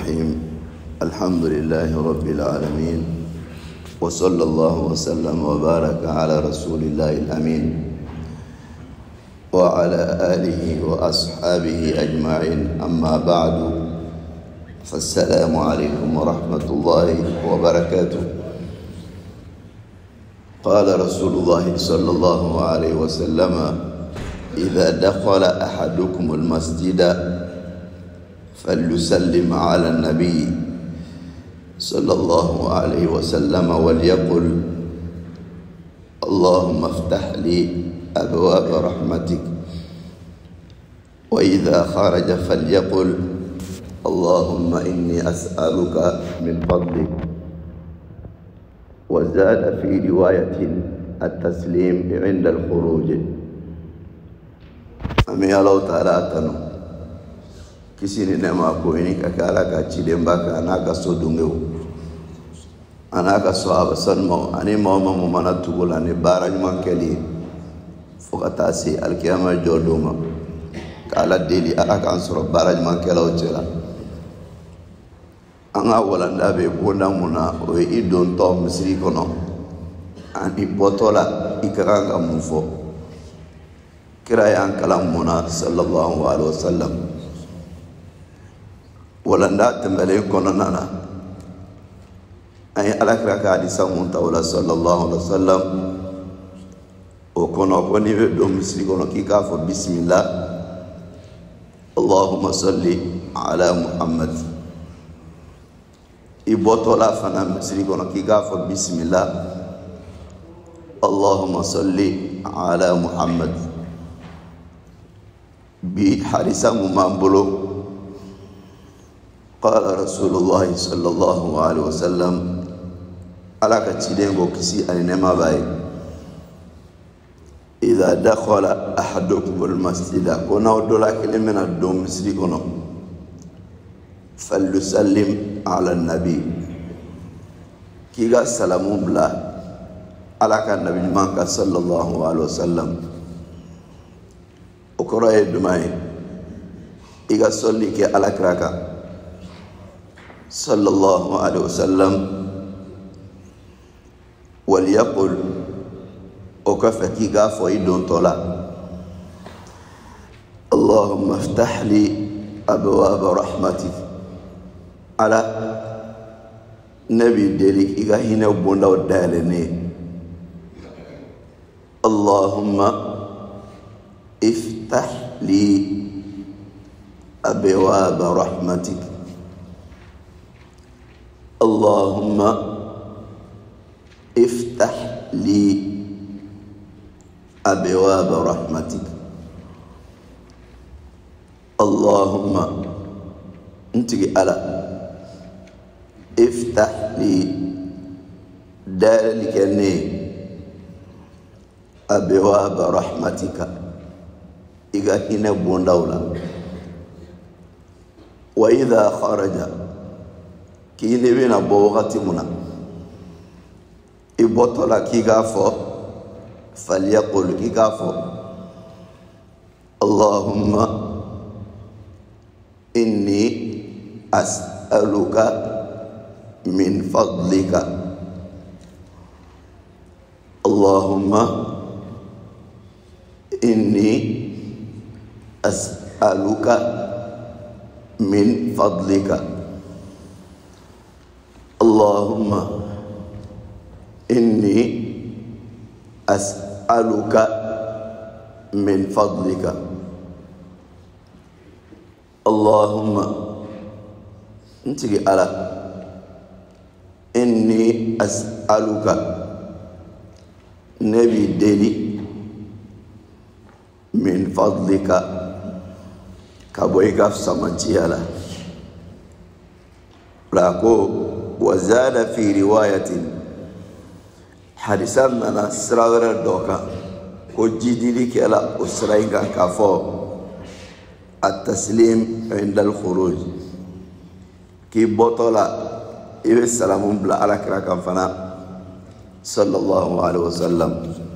الرحيم. الحمد لله رب العالمين، وصلى الله وسلم وبارك على رسول الله الأمين وعلى آله وأصحابه أجمعين. أما بعد، فالسلام عليكم ورحمة الله وبركاته. قال رسول الله صلى الله عليه وسلم: إذا دخل أحدكم المسجد فليسلم على النبي صلى الله عليه وسلم وليقل: اللهم افتح لي أبواب رحمتك. وإذا خرج فليقل: اللهم إني أسألك من فضلك. وزاد في رواية التسليم عند الخروج. أمي الله تعالى أتنو kisini nema ko ini kakala ka chidemba ka anaka so dungeu anaka so abasan mo ani mo mana tugula ni baraj mankeli fokata si alkiyama joduma kala deli aka ansoro baraj mankela ochela anga walanda be bonda muna o idon to misri kono ani botola ikaranga mufo kiraya kalam muna sallallahu alaihi wasallam walanda tembele kono nana ay alakra ka di samun tawla sallallahu alaihi wasallam o kono ko ni do misri kono ki ka fo bismillah allahumma salli ala muhammad ibotola fana misri kono ki ka fo bismillah allahumma salli ala muhammad bi harisa mambolo. قال رسول الله صلى الله عليه وسلم على كتيدين بوكسي أنما باي إذا دخل أحدكم المسجد كنا ودولا كلمة الدوم مسجد كنا فليسلم على النبي كيغا سلامون بلا على كان النبي مانك صلى الله عليه وسلم وكرا يدمائي إيغا صلي كي على كراكا صلى الله عليه وسلم وليقل وكفتي غافو يدون طلا اللهم افتح لي أبواب رحمتك على نبي ديلك إيغا هنا وبوندا ودالني اللهم افتح لي أبواب رحمتك اللهم افتح لي أبواب رحمتك اللهم انتقي على افتح لي ذلك أبواب رحمتك إذا هنا بوندولا وإذا خرج kini bina bo wakati muna ibotola kigafo falyaqul kigafo Allahumma inni as'aluka min fadlika Allahumma inni as'aluka min fadlika اللهم إني أسألك من فضلك اللهم انتقي على إني أسألك نبي ديلي من فضلك كبويك في سمجيالا راكو وزاد في رواية حديثا من أسرار الدوكا وجدلك على أسرائيل كفو التسليم عند الخروج كي بطلع إبه السلام بلا على كراكا فنا صلى الله عليه وسلم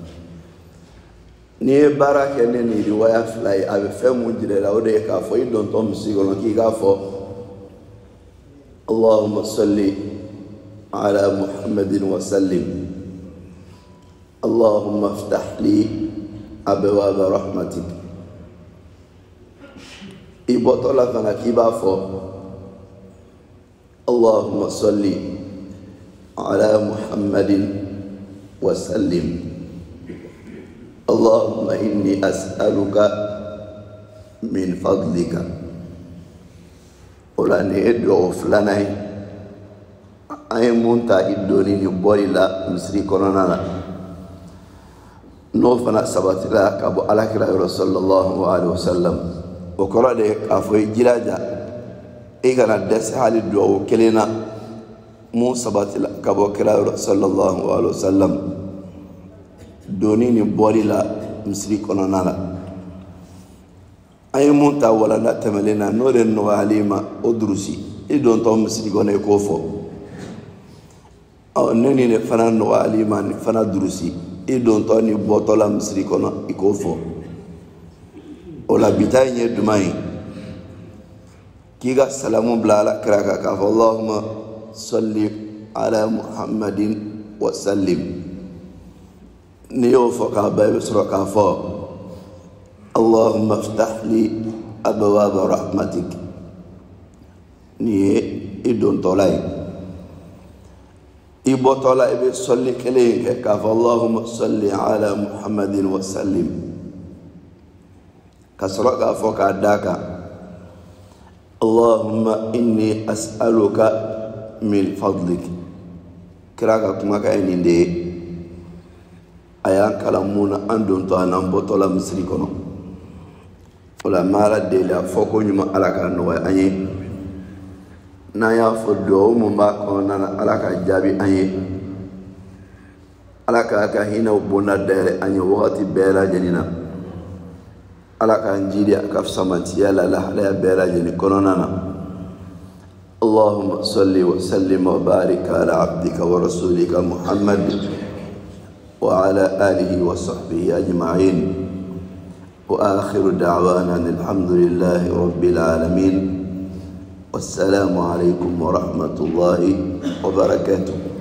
ni baraka ni riwaya fly ave femu jire la ode ka fo idon tom sigono ki ga fo اللهم صل على محمد وسلم اللهم افتح لي أبواب رحمتك إبطل فنكيبا فو اللهم صل على محمد وسلم اللهم إني أسألك من فضلك ولاني ادعو فلاني أي منتا إدوني نبوري لا مصري كونانا نوفنا سبات لا كابو على كلا صلى الله عليه وسلم وقرأ لك أفوي جلاجا إيغانا دس حالي دعو كلنا مو سبات لا كابو كلا صلى الله عليه وسلم دوني نبوري لا مصري كونانا أي منتا ولا لا تملنا نور النواليما أدرسي إدون توم مسرقون يكوفو أو نني فنا نواليما فنا درسي إدون توم بطلا مسرقون يكوفو ولا بتاعي يدماي كيغا سلام بلا كراكا كاف اللهم صل على محمد وسلم نيوفو كابا يسرو كافو اللهم افتح لي أبواب رحمتك ني إدون طولاي إبو طولاي بيصلي كليك كاف اللهم صل على محمد وسلم كسرق فوق عداك اللهم إني أسألك من فضلك كراك كما كاين دي أيان كلامونا أندون توانا بطولا مسريكونا ولا مالا ديلا فوكو نيما علاكا نوي أني نايا فدو مماكو نانا علاكا جابي أني علاكا كهينا وبونا ديري أني وغتي بيلا جنينا علاكا نجيلي أكاف سماتيا للا بيلا جني كونونا اللهم صل وسلم وبارك على عبدك ورسولك محمد وعلى آله وصحبه أجمعين وآخر دعوانا الحمد لله رب العالمين والسلام عليكم ورحمة الله وبركاته.